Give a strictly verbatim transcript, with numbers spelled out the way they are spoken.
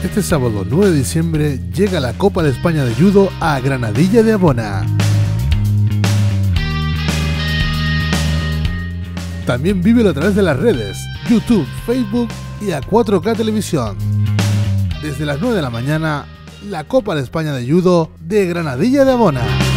Este sábado nueve de diciembre llega la Copa de España de Judo a Granadilla de Abona. También vívelo a través de las redes, YouTube, Facebook y A cuatro K Televisión. Desde las nueve de la mañana, la Copa de España de Judo de Granadilla de Abona.